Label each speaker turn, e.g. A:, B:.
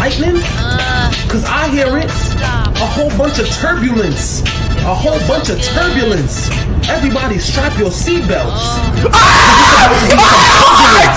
A: lightning? Cause I hear it. A whole bunch of turbulence. A whole bunch of turbulence. Everybody strap your seatbelts. There's about to be some turbulence.